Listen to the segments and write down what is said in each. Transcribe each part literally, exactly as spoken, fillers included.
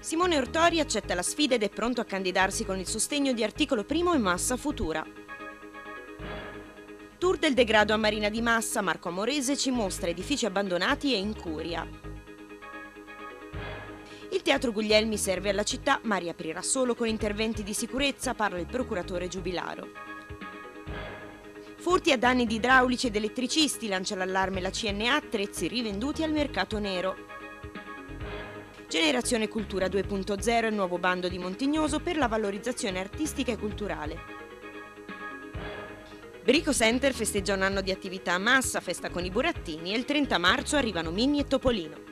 Simone Ortori accetta la sfida ed è pronto a candidarsi con il sostegno di Articolo Primo e Massa Futura. Tour del degrado a Marina di Massa, Marco Amorese ci mostra edifici abbandonati e incuria. Il Teatro Guglielmi serve alla città, ma riaprirà solo con interventi di sicurezza, parla il procuratore Giubilaro. Furti a danni di idraulici ed elettricisti, lancia l'allarme la C N A, attrezzi rivenduti al mercato nero. Generazione Cultura due punto zero, il nuovo bando di Montignoso per la valorizzazione artistica e culturale. Brico Center festeggia un anno di attività a Massa, festa con i burattini e il trenta marzo arrivano Minni e Topolino.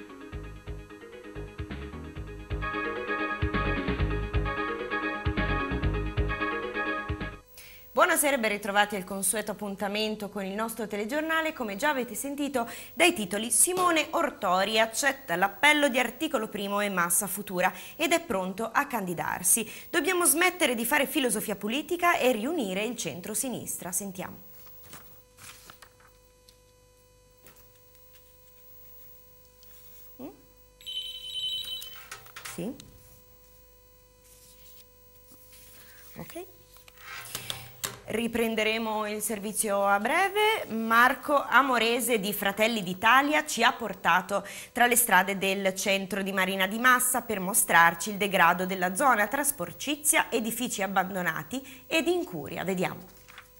Buonasera e ben ritrovati al consueto appuntamento con il nostro telegiornale. Come già avete sentito dai titoli, Simone Ortori accetta l'appello di Articolo Primo e Massa Futura ed è pronto a candidarsi. Dobbiamo smettere di fare filosofia politica e riunire il centro-sinistra. Sentiamo. Mm? Sì? Ok. Riprenderemo il servizio a breve. Marco Amorese di Fratelli d'Italia ci ha portato tra le strade del centro di Marina di Massa per mostrarci il degrado della zona tra sporcizia, edifici abbandonati ed incuria. Vediamo.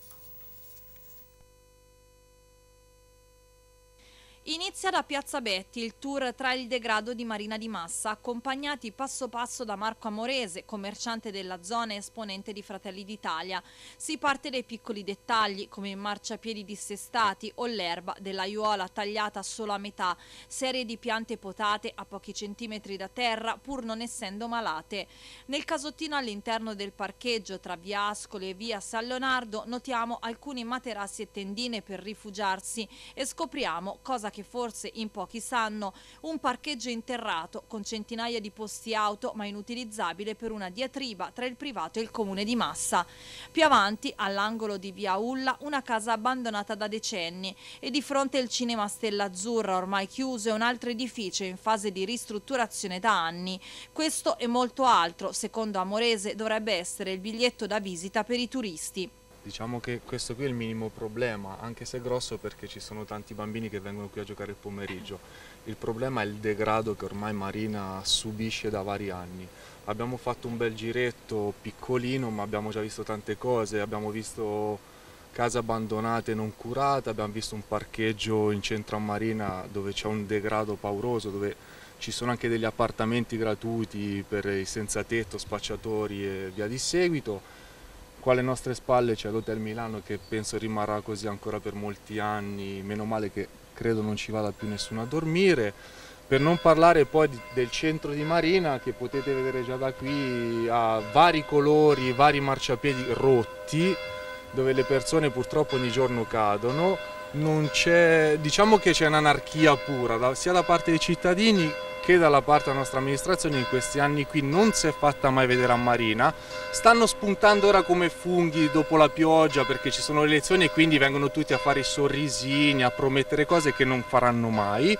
Inizia da Piazza Betti il tour tra il degrado di Marina di Massa, accompagnati passo passo da Marco Amorese, commerciante della zona e esponente di Fratelli d'Italia. Si parte dai piccoli dettagli, come i marciapiedi dissestati o l'erba dell'aiuola tagliata solo a metà, serie di piante potate a pochi centimetri da terra pur non essendo malate. Nel casottino all'interno del parcheggio tra via Ascoli e via San Leonardo notiamo alcuni materassi e tendine per rifugiarsi e scopriamo cosa che forse in pochi sanno, un parcheggio interrato con centinaia di posti auto ma inutilizzabile per una diatriba tra il privato e il comune di Massa. Più avanti, all'angolo di via Ulla, una casa abbandonata da decenni e di fronte il cinema Stella Azzurra ormai chiuso e un altro edificio in fase di ristrutturazione da anni. Questo e molto altro, secondo Amorese, dovrebbe essere il biglietto da visita per i turisti. Diciamo che questo qui è il minimo problema, anche se è grosso perché ci sono tanti bambini che vengono qui a giocare il pomeriggio. Il problema è il degrado che ormai Marina subisce da vari anni. Abbiamo fatto un bel giretto piccolino, ma abbiamo già visto tante cose, abbiamo visto case abbandonate non curate, abbiamo visto un parcheggio in centro a Marina dove c'è un degrado pauroso, dove ci sono anche degli appartamenti gratuiti per i senza tetto, spacciatori e via di seguito. Qua alle nostre spalle c'è l'Hotel Milano che penso rimarrà così ancora per molti anni, meno male che credo non ci vada più nessuno a dormire. Per non parlare poi di, del centro di Marina che potete vedere già da qui, ha vari colori, vari marciapiedi rotti, dove le persone purtroppo ogni giorno cadono. Non c'è, diciamo che c'è un'anarchia pura, da, sia da parte dei cittadini che dalla parte della nostra amministrazione. In questi anni qui non si è fatta mai vedere a Marina, stanno spuntando ora come funghi dopo la pioggia perché ci sono le elezioni e quindi vengono tutti a fare i sorrisini, a promettere cose che non faranno mai.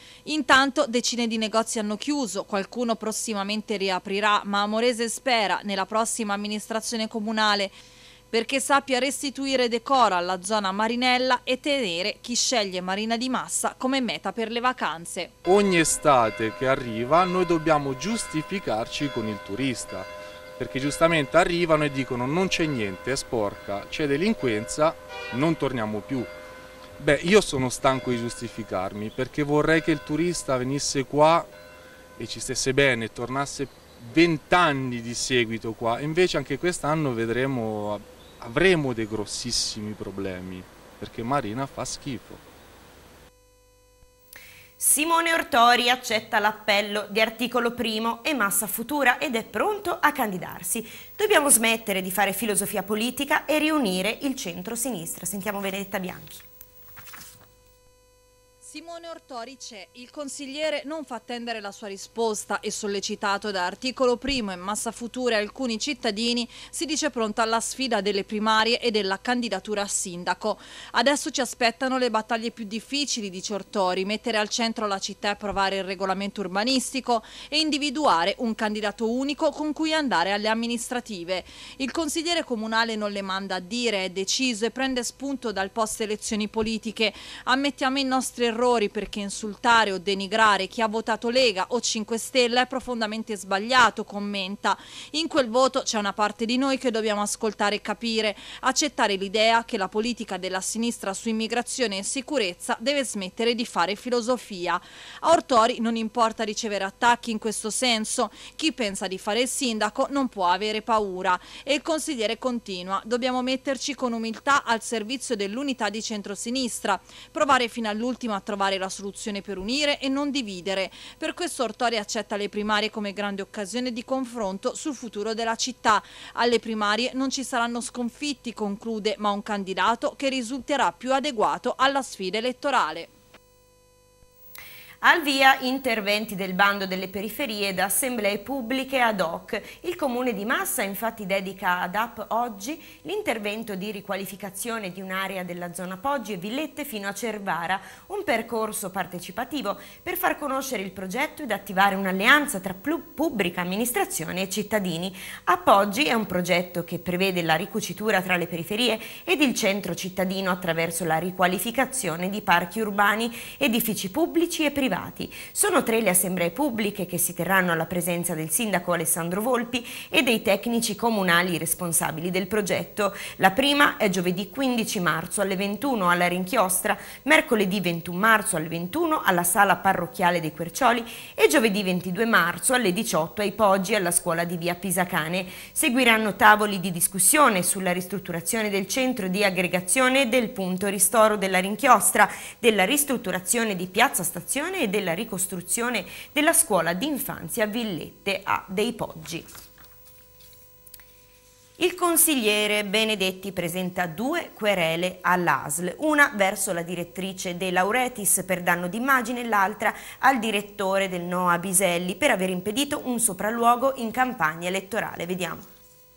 Intanto decine di negozi hanno chiuso, qualcuno prossimamente riaprirà, ma Amorese spera nella prossima amministrazione comunale perché sappia restituire decoro alla zona marinella e tenere chi sceglie Marina di Massa come meta per le vacanze. Ogni estate che arriva noi dobbiamo giustificarci con il turista, perché giustamente arrivano e dicono non c'è niente, è sporca, c'è delinquenza, non torniamo più. Beh, io sono stanco di giustificarmi perché vorrei che il turista venisse qua e ci stesse bene, tornasse vent'anni di seguito qua, invece anche quest'anno vedremo, avremo dei grossissimi problemi perché Marina fa schifo. Simone Ortori accetta l'appello di Articolo Primo e Massa Futura ed è pronto a candidarsi. Dobbiamo smettere di fare filosofia politica e riunire il centro-sinistra. Sentiamo Benedetta Bianchi. Simone Ortori c'è, il consigliere non fa attendere la sua risposta e, sollecitato da Articolo Primo e Massa Futura e alcuni cittadini, si dice pronto alla sfida delle primarie e della candidatura a sindaco. Adesso ci aspettano le battaglie più difficili, dice Ortori, mettere al centro la città e approvare il regolamento urbanistico e individuare un candidato unico con cui andare alle amministrative. Il consigliere comunale non le manda a dire, è deciso e prende spunto dal post elezioni politiche. Ammettiamo i nostri errori perché insultare o denigrare chi ha votato Lega o cinque Stelle è profondamente sbagliato, commenta. In quel voto c'è una parte di noi che dobbiamo ascoltare e capire, accettare l'idea che la politica della sinistra su immigrazione e sicurezza deve smettere di fare filosofia. A Ortori non importa ricevere attacchi in questo senso, chi pensa di fare il sindaco non può avere paura. E il consigliere continua, dobbiamo metterci con umiltà al servizio dell'unità di centrosinistra, provare fino all'ultimo a trovare la soluzione per unire e non dividere. Per questo Ortori accetta le primarie come grande occasione di confronto sul futuro della città. Alle primarie non ci saranno sconfitti, conclude, ma un candidato che risulterà più adeguato alla sfida elettorale. Al via interventi del bando delle periferie da assemblee pubbliche ad hoc. Il comune di Massa infatti dedica ad A P oggi l'intervento di riqualificazione di un'area della zona Poggi e Villette fino a Cervara, un percorso partecipativo per far conoscere il progetto ed attivare un'alleanza tra pubblica amministrazione e cittadini. A P oggi è un progetto che prevede la ricucitura tra le periferie ed il centro cittadino attraverso la riqualificazione di parchi urbani, edifici pubblici e privati. Sono tre le assemblee pubbliche che si terranno alla presenza del sindaco Alessandro Volpi e dei tecnici comunali responsabili del progetto. La prima è giovedì quindici marzo alle ventuno alla Rinchiostra, mercoledì ventuno marzo alle ventuno alla sala parrocchiale dei Quercioli e giovedì ventidue marzo alle diciotto ai Poggi alla scuola di via Pisacane. Seguiranno tavoli di discussione sulla ristrutturazione del centro di aggregazione e del punto ristoro della Rinchiostra, della ristrutturazione di Piazza Stazione e della ricostruzione della scuola d'infanzia Villette A dei Poggi. Il consigliere Benedetti presenta due querele all'A S L, una verso la direttrice De Laurentiis per danno d'immagine e l'altra al direttore del Noa Biselli per aver impedito un sopralluogo in campagna elettorale. Vediamo.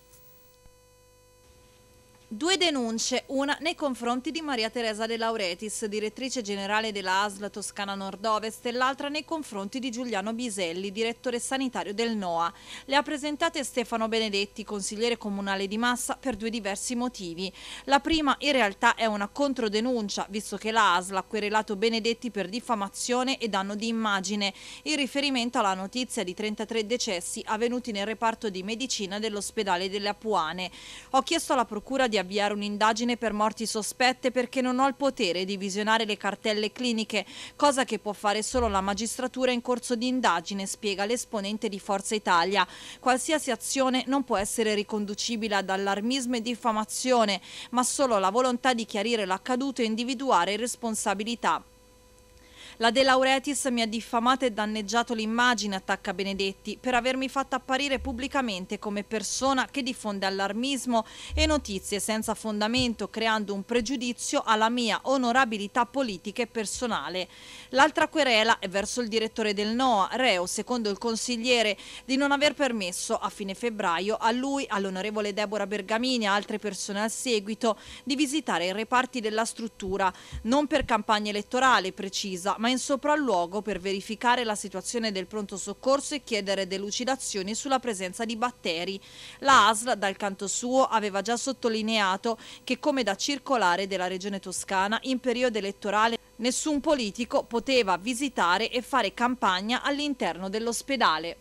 Due denunce, una nei confronti di Maria Teresa De Laurentiis, direttrice generale della A S L Toscana Nord-Ovest, e l'altra nei confronti di Giuliano Biselli, direttore sanitario del Noa. Le ha presentate Stefano Benedetti, consigliere comunale di Massa, per due diversi motivi. La prima in realtà è una controdenuncia, visto che la A S L ha querelato Benedetti per diffamazione e danno di immagine, in riferimento alla notizia di trentatré decessi avvenuti nel reparto di medicina dell'ospedale delle Apuane. Ho chiesto alla procura di avviare un'indagine per morti sospette perché non ho il potere di visionare le cartelle cliniche, cosa che può fare solo la magistratura in corso di indagine, spiega l'esponente di Forza Italia. Qualsiasi azione non può essere riconducibile ad allarmismo e diffamazione, ma solo la volontà di chiarire l'accaduto e individuare responsabilità. La De Laurentiis mi ha diffamato e danneggiato l'immagine, attacca Benedetti, per avermi fatto apparire pubblicamente come persona che diffonde allarmismo e notizie senza fondamento, creando un pregiudizio alla mia onorabilità politica e personale. L'altra querela è verso il direttore del Noa, reo, secondo il consigliere, di non aver permesso a fine febbraio a lui, all'onorevole Deborah Bergamini e a altre persone al seguito di visitare i reparti della struttura, non per campagna elettorale precisa, ma in sopralluogo per verificare la situazione del pronto soccorso e chiedere delucidazioni sulla presenza di batteri. La A S L, dal canto suo, aveva già sottolineato che, come da circolare della Regione Toscana, in periodo elettorale nessun politico poteva visitare e fare campagna all'interno dell'ospedale.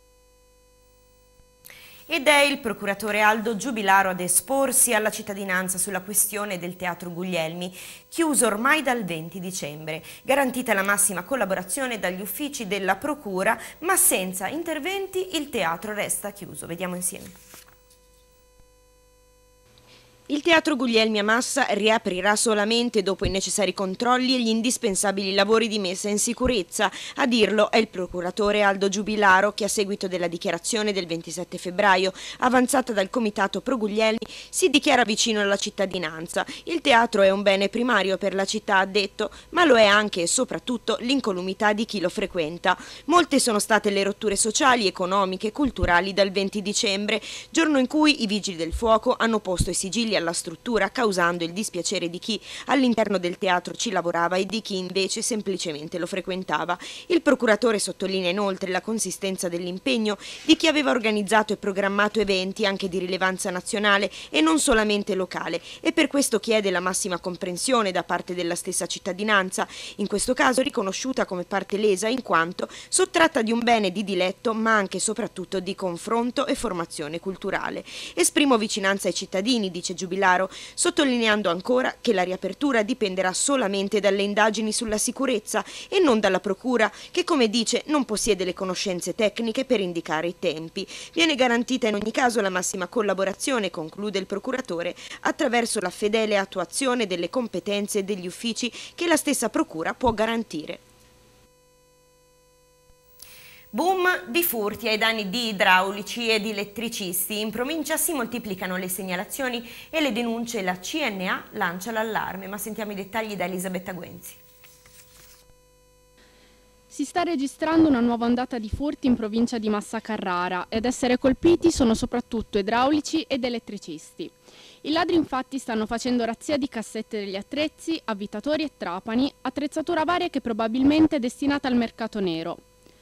Ed è il procuratore Aldo Giubilaro ad esporsi alla cittadinanza sulla questione del Teatro Guglielmi, chiuso ormai dal venti dicembre. Garantita la massima collaborazione dagli uffici della Procura, ma senza interventi il teatro resta chiuso. Vediamo insieme. Il Teatro Guglielmi a Massa riaprirà solamente dopo i necessari controlli e gli indispensabili lavori di messa in sicurezza. A dirlo è il procuratore Aldo Giubilaro, che a seguito della dichiarazione del ventisette febbraio avanzata dal Comitato Pro Guglielmi si dichiara vicino alla cittadinanza. Il teatro è un bene primario per la città, ha detto, ma lo è anche e soprattutto l'incolumità di chi lo frequenta. Molte sono state le rotture sociali, economiche, culturali dal venti dicembre, giorno in cui i vigili del fuoco hanno posto i sigilli alla struttura, causando il dispiacere di chi all'interno del teatro ci lavorava e di chi invece semplicemente lo frequentava. Il procuratore sottolinea inoltre la consistenza dell'impegno di chi aveva organizzato e programmato eventi anche di rilevanza nazionale e non solamente locale, e per questo chiede la massima comprensione da parte della stessa cittadinanza, in questo caso riconosciuta come parte lesa in quanto sottratta di un bene di diletto ma anche e soprattutto di confronto e formazione culturale. Esprimo vicinanza ai cittadini, dice Giubilaro, sottolineando ancora che la riapertura dipenderà solamente dalle indagini sulla sicurezza e non dalla procura, che come dice non possiede le conoscenze tecniche per indicare i tempi. Viene garantita in ogni caso la massima collaborazione, conclude il procuratore, attraverso la fedele attuazione delle competenze degli uffici che la stessa procura può garantire. Boom di furti ai danni di idraulici ed elettricisti. In provincia si moltiplicano le segnalazioni e le denunce. La C N A lancia l'allarme, ma sentiamo i dettagli da Elisabetta Guenzi. Si sta registrando una nuova ondata di furti in provincia di Massa Carrara ed essere colpiti sono soprattutto idraulici ed elettricisti. I ladri infatti stanno facendo razzia di cassette degli attrezzi, avvitatori e trapani, attrezzatura varia che probabilmente è destinata al mercato nero.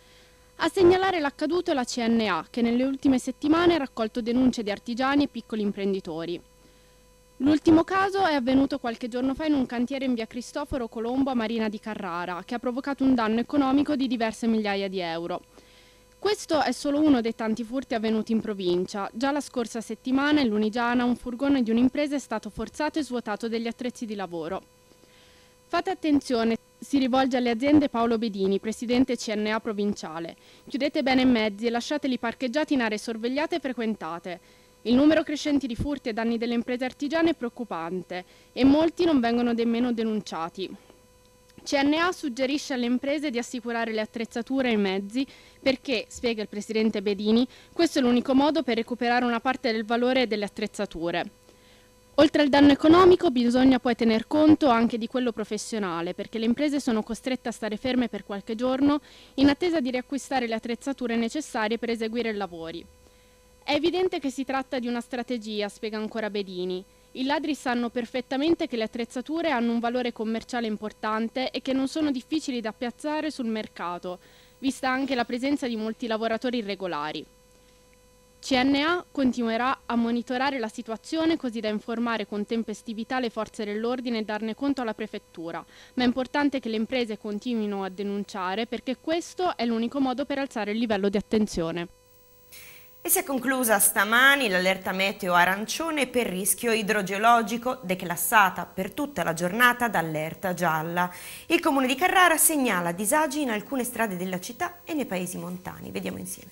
A segnalare l'accaduto è la C N A, che nelle ultime settimane ha raccolto denunce di artigiani e piccoli imprenditori. L'ultimo caso è avvenuto qualche giorno fa in un cantiere in via Cristoforo Colombo a Marina di Carrara, che ha provocato un danno economico di diverse migliaia di euro. Questo è solo uno dei tanti furti avvenuti in provincia. Già la scorsa settimana in Lunigiana un furgone di un'impresa è stato forzato e svuotato degli attrezzi di lavoro. Fate attenzione, si rivolge alle aziende Paolo Bedini, presidente C N A provinciale. Chiudete bene i mezzi e lasciateli parcheggiati in aree sorvegliate e frequentate. Il numero crescente di furti e danni delle imprese artigiane è preoccupante e molti non vengono nemmeno denunciati. C N A suggerisce alle imprese di assicurare le attrezzature e i mezzi perché, spiega il presidente Bedini, questo è l'unico modo per recuperare una parte del valore delle attrezzature. Oltre al danno economico bisogna poi tener conto anche di quello professionale, perché le imprese sono costrette a stare ferme per qualche giorno in attesa di riacquistare le attrezzature necessarie per eseguire i lavori. È evidente che si tratta di una strategia, spiega ancora Bedini. I ladri sanno perfettamente che le attrezzature hanno un valore commerciale importante e che non sono difficili da piazzare sul mercato, vista anche la presenza di molti lavoratori irregolari. C N A continuerà a monitorare la situazione così da informare con tempestività le forze dell'ordine e darne conto alla prefettura, ma è importante che le imprese continuino a denunciare perché questo è l'unico modo per alzare il livello di attenzione. E si è conclusa stamani l'allerta meteo arancione per rischio idrogeologico, declassata per tutta la giornata da allerta gialla. Il comune di Carrara segnala disagi in alcune strade della città e nei paesi montani. Vediamo insieme.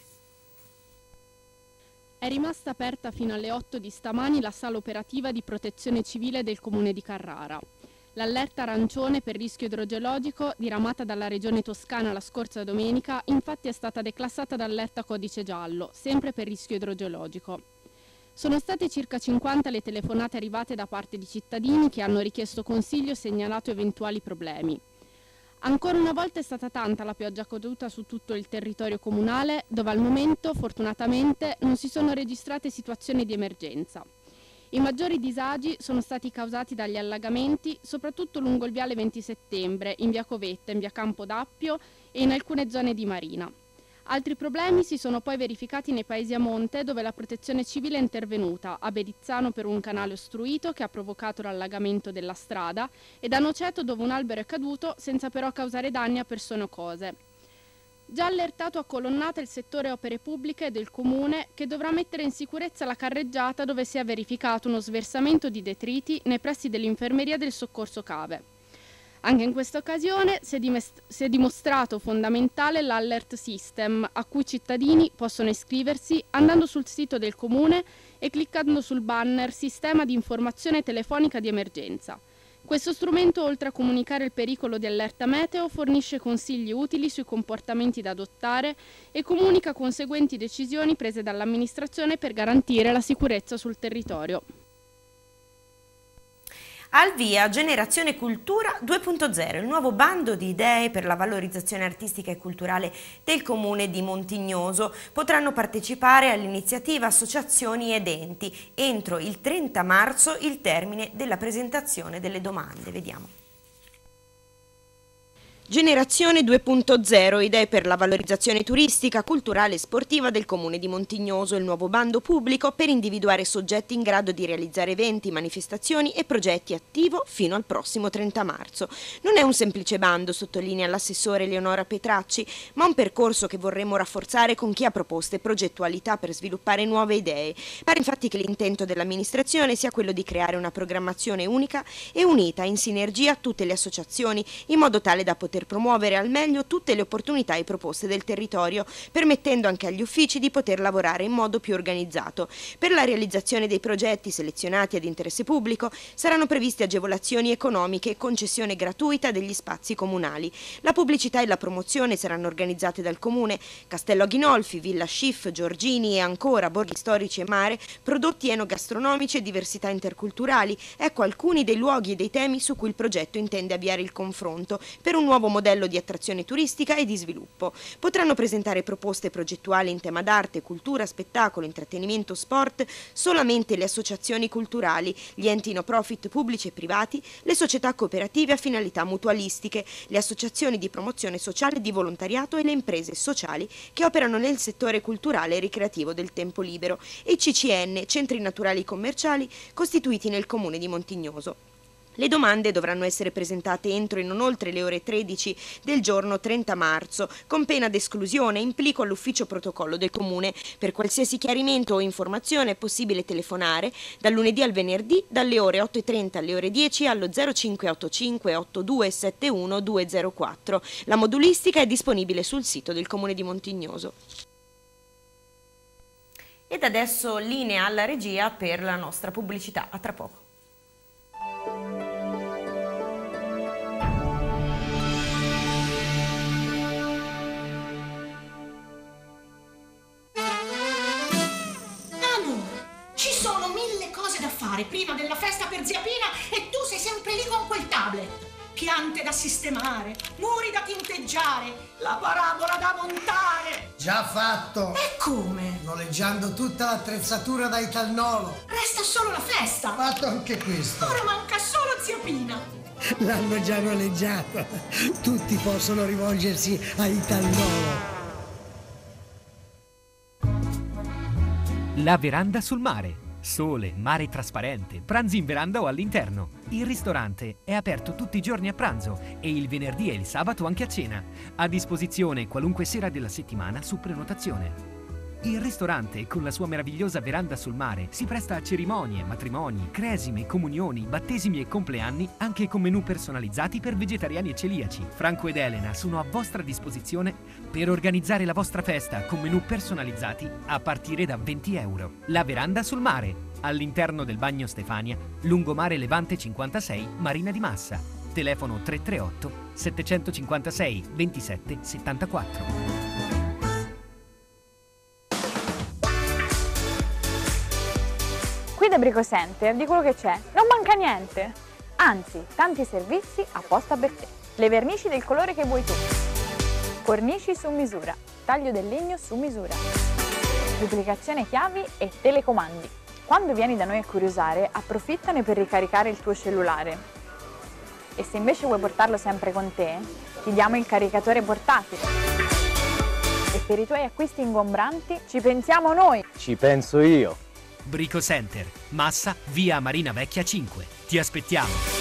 È rimasta aperta fino alle otto di stamani la sala operativa di protezione civile del comune di Carrara. L'allerta arancione per rischio idrogeologico, diramata dalla regione toscana la scorsa domenica, infatti è stata declassata da allerta codice giallo, sempre per rischio idrogeologico. Sono state circa cinquanta le telefonate arrivate da parte di cittadini che hanno richiesto consiglio e segnalato eventuali problemi. Ancora una volta è stata tanta la pioggia caduta su tutto il territorio comunale, dove al momento, fortunatamente, non si sono registrate situazioni di emergenza. I maggiori disagi sono stati causati dagli allagamenti, soprattutto lungo il viale venti settembre, in via Covetta, in via Campo d'Appio e in alcune zone di Marina. Altri problemi si sono poi verificati nei paesi a monte, dove la protezione civile è intervenuta, a Bedizzano per un canale ostruito che ha provocato l'allagamento della strada ed a Noceto dove un albero è caduto senza però causare danni a persone o cose. Già allertato a Colonnata il settore opere pubbliche del comune che dovrà mettere in sicurezza la carreggiata dove si è verificato uno sversamento di detriti nei pressi dell'infermeria del soccorso cave. Anche in questa occasione si è, si è dimostrato fondamentale l'Alert System, a cui i cittadini possono iscriversi andando sul sito del Comune e cliccando sul banner Sistema di informazione telefonica di emergenza. Questo strumento, oltre a comunicare il pericolo di allerta meteo, fornisce consigli utili sui comportamenti da adottare e comunica conseguenti decisioni prese dall'amministrazione per garantire la sicurezza sul territorio. Al via Generazione Cultura due punto zero, il nuovo bando di idee per la valorizzazione artistica e culturale del Comune di Montignoso. Potranno partecipare all'iniziativa associazioni ed enti. Entro il trenta marzo il termine della presentazione delle domande. Vediamo. Generazione due punto zero, idee per la valorizzazione turistica, culturale e sportiva del Comune di Montignoso, il nuovo bando pubblico per individuare soggetti in grado di realizzare eventi, manifestazioni e progetti attivo fino al prossimo trenta marzo. Non è un semplice bando, sottolinea l'assessore Eleonora Petracci, ma un percorso che vorremmo rafforzare con chi ha proposte e progettualità per sviluppare nuove idee. Pare infatti che l'intento dell'amministrazione sia quello di creare una programmazione unica e unita in sinergia a tutte le associazioni, in modo tale da poter promuovere al meglio tutte le opportunità e proposte del territorio, permettendo anche agli uffici di poter lavorare in modo più organizzato. Per la realizzazione dei progetti selezionati ad interesse pubblico saranno previste agevolazioni economiche e concessione gratuita degli spazi comunali. La pubblicità e la promozione saranno organizzate dal Comune. Castello Aghinolfi, Villa Schiff, Giorgini e ancora borghi storici e mare, prodotti enogastronomici e diversità interculturali. Ecco alcuni dei luoghi e dei temi su cui il progetto intende avviare il confronto per un nuovo modello di attrazione turistica e di sviluppo. Potranno presentare proposte progettuali in tema d'arte, cultura, spettacolo, intrattenimento, sport solamente le associazioni culturali, gli enti no profit pubblici e privati, le società cooperative a finalità mutualistiche, le associazioni di promozione sociale e di volontariato e le imprese sociali che operano nel settore culturale e ricreativo del tempo libero e i C C N, centri naturali commerciali, costituiti nel Comune di Montignoso. Le domande dovranno essere presentate entro e non oltre le ore tredici del giorno trenta marzo, con pena d'esclusione e implico all'ufficio protocollo del Comune. Per qualsiasi chiarimento o informazione è possibile telefonare dal lunedì al venerdì dalle ore otto e trenta alle ore dieci allo zero cinque otto cinque otto due sette uno due zero quattro. La modulistica è disponibile sul sito del Comune di Montignoso. Ed adesso linea alla regia per la nostra pubblicità. A tra poco. Prima della festa per zia Pina e tu sei sempre lì con quel tablet. Piante da sistemare, muri da tinteggiare, la parabola da montare. Già fatto. E come? Noleggiando tutta l'attrezzatura da Italnolo. Resta solo la festa. Fatto anche questo. Ora manca solo zia Pina. L'hanno già noleggiata. Tutti possono rivolgersi a Italnolo. La veranda sul mare. Sole, mare trasparente, pranzi in veranda o all'interno. Il ristorante è aperto tutti i giorni a pranzo e il venerdì e il sabato anche a cena. A disposizione qualunque sera della settimana su prenotazione. Il ristorante, con la sua meravigliosa veranda sul mare, si presta a cerimonie, matrimoni, cresime, comunioni, battesimi e compleanni, anche con menù personalizzati per vegetariani e celiaci. Franco ed Elena sono a vostra disposizione per organizzare la vostra festa con menù personalizzati a partire da venti euro. La veranda sul mare, all'interno del Bagno Stefania, lungomare Levante cinquantasei, Marina di Massa. Telefono tre tre otto settecentocinquantasei ventisette settantaquattro. Qui da Bricocenter di quello che c'è non manca niente, anzi tanti servizi apposta per te. Le vernici del colore che vuoi tu, cornici su misura, taglio del legno su misura, duplicazione chiavi e telecomandi. Quando vieni da noi a curiosare, approfittane per ricaricare il tuo cellulare. E se invece vuoi portarlo sempre con te, ti diamo il caricatore portatile. E per i tuoi acquisti ingombranti ci pensiamo noi! Ci penso io! Bricocenter, Massa, via Marina Vecchia cinque. Ti aspettiamo!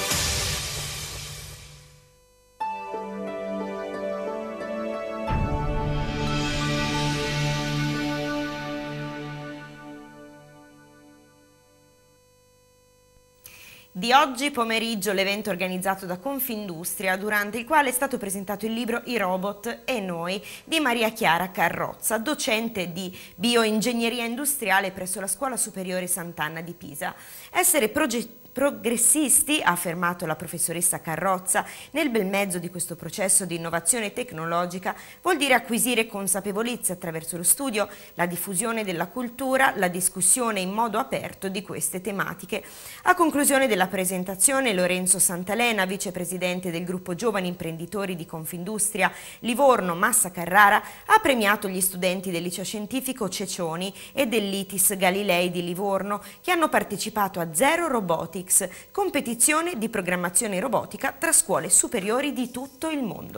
Di oggi pomeriggio l'evento organizzato da Confindustria, durante il quale è stato presentato il libro I robot e noi di Maria Chiara Carrozza, docente di bioingegneria industriale presso la Scuola Superiore Sant'Anna di Pisa. Essere progettati progressisti, ha affermato la professoressa Carrozza, nel bel mezzo di questo processo di innovazione tecnologica vuol dire acquisire consapevolezza attraverso lo studio, la diffusione della cultura, la discussione in modo aperto di queste tematiche. A conclusione della presentazione, Lorenzo Santalena, vicepresidente del gruppo Giovani Imprenditori di Confindustria Livorno Massa Carrara, ha premiato gli studenti del liceo scientifico Cecioni e dell'I T I S Galilei di Livorno che hanno partecipato a Zero Robotics, competizione di programmazione robotica tra scuole superiori di tutto il mondo.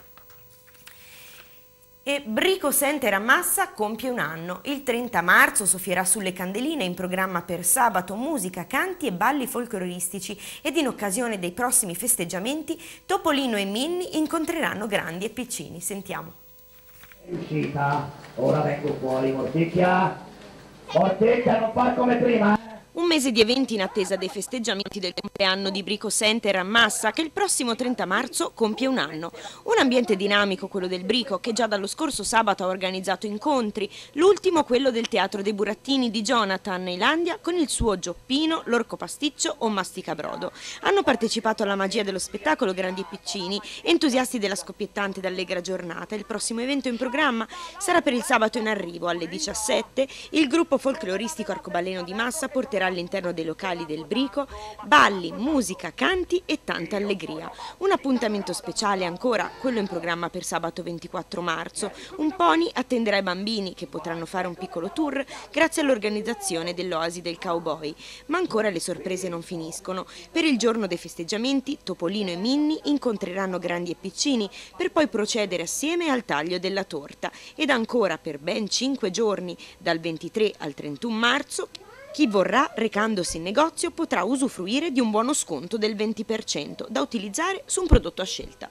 E Brico Center a Massa compie un anno. Il trenta marzo soffierà sulle candeline, in programma per sabato musica, canti e balli folcloristici, ed in occasione dei prossimi festeggiamenti Topolino e Minni incontreranno grandi e piccini. Sentiamo. È uscita, ora vengo fuori, Morticchia. Morticchia, non fa come prima, eh? Un mese di eventi in attesa dei festeggiamenti del compleanno di Brico Center a Massa, che il prossimo trenta marzo compie un anno. Un ambiente dinamico, quello del Brico, che già dallo scorso sabato ha organizzato incontri, l'ultimo quello del Teatro dei Burattini di Jonathan Ilandia con il suo Gioppino, l'Orco Pasticcio o Masticabrodo. Hanno partecipato alla magia dello spettacolo grandi e piccini, entusiasti della scoppiettante ed allegra giornata. Il prossimo evento in programma sarà per il sabato in arrivo alle diciassette. Il gruppo folcloristico arcobaleno di Massa porterà all'interno dei locali del Brico balli, musica, canti e tanta allegria. Un appuntamento speciale ancora, quello in programma per sabato ventiquattro marzo. Un pony attenderà i bambini, che potranno fare un piccolo tour grazie all'organizzazione dell'Oasi del Cowboy. Ma ancora le sorprese non finiscono. Per il giorno dei festeggiamenti Topolino e Minni incontreranno grandi e piccini per poi procedere assieme al taglio della torta. Ed ancora per ben cinque giorni, dal ventitré al trentuno marzo, chi vorrà, recandosi in negozio, potrà usufruire di un buono sconto del venti per cento da utilizzare su un prodotto a scelta.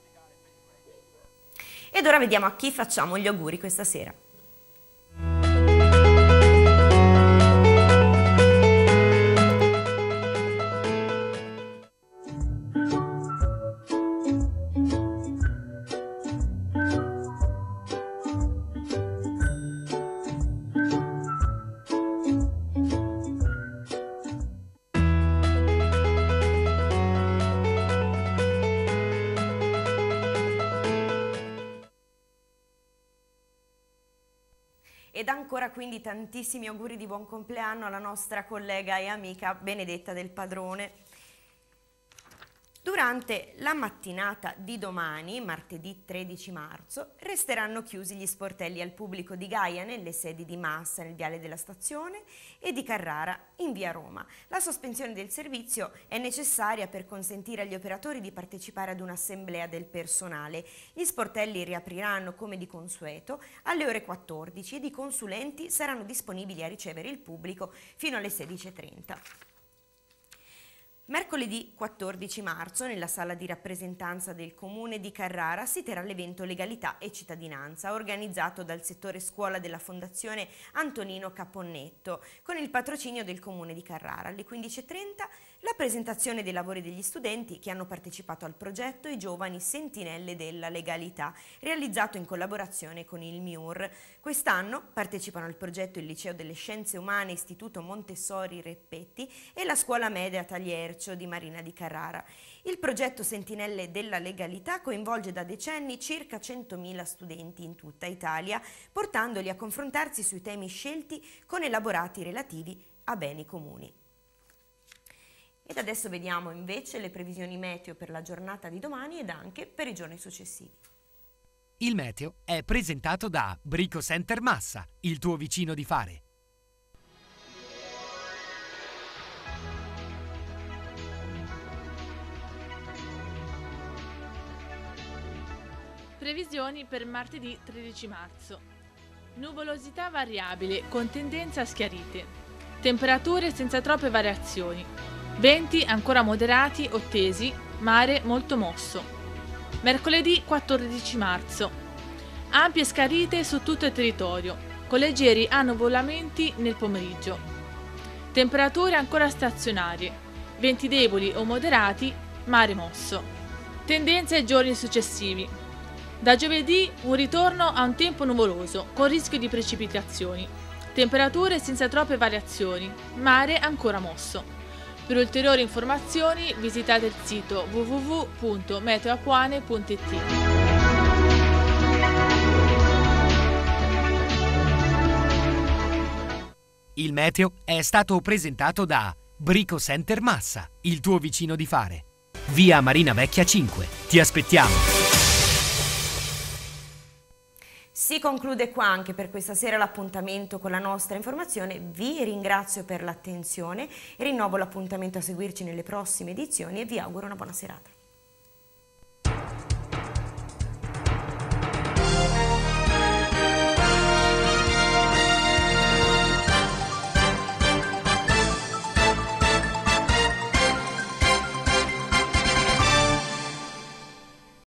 Ed ora vediamo a chi facciamo gli auguri questa sera. Ed ancora quindi tantissimi auguri di buon compleanno alla nostra collega e amica Benedetta Del Padrone. Durante la mattinata di domani, martedì tredici marzo, resteranno chiusi gli sportelli al pubblico di Gaia nelle sedi di Massa, nel Viale della Stazione, e di Carrara, in via Roma. La sospensione del servizio è necessaria per consentire agli operatori di partecipare ad un'assemblea del personale. Gli sportelli riapriranno come di consueto alle ore quattordici ed i consulenti saranno disponibili a ricevere il pubblico fino alle sedici e trenta. Mercoledì quattordici marzo, nella sala di rappresentanza del Comune di Carrara, si terrà l'evento Legalità e Cittadinanza, organizzato dal settore scuola della Fondazione Antonino Caponnetto, con il patrocinio del Comune di Carrara. Alle quindici e trenta la presentazione dei lavori degli studenti che hanno partecipato al progetto I Giovani Sentinelle della Legalità, realizzato in collaborazione con il M I U R. Quest'anno partecipano al progetto il Liceo delle Scienze Umane Istituto Montessori Reppetti e la Scuola Media Tagliercio di Marina di Carrara. Il progetto Sentinelle della Legalità coinvolge da decenni circa centomila studenti in tutta Italia, portandoli a confrontarsi sui temi scelti con elaborati relativi a beni comuni. Ed adesso vediamo invece le previsioni meteo per la giornata di domani ed anche per i giorni successivi. Il meteo è presentato da Brico Center Massa, il tuo vicino di fare. Previsioni per martedì tredici marzo. Nuvolosità variabile con tendenza a schiarite. Temperature senza troppe variazioni. Venti ancora moderati o tesi, mare molto mosso. Mercoledì quattordici marzo. Ampie schiarite su tutto il territorio, con leggeri annuvolamenti nel pomeriggio. Temperature ancora stazionarie. venti deboli o moderati, mare mosso. Tendenze ai giorni successivi. Da giovedì un ritorno a un tempo nuvoloso, con rischio di precipitazioni. Temperature senza troppe variazioni, mare ancora mosso. Per ulteriori informazioni visitate il sito w w w punto meteoaquane punto i t. Il meteo è stato presentato da Brico Center Massa, il tuo vicino di fare. Via Marina Vecchia cinque. Ti aspettiamo. Si conclude qua anche per questa sera l'appuntamento con la nostra informazione. Vi ringrazio per l'attenzione, rinnovo l'appuntamento a seguirci nelle prossime edizioni e vi auguro una buona serata.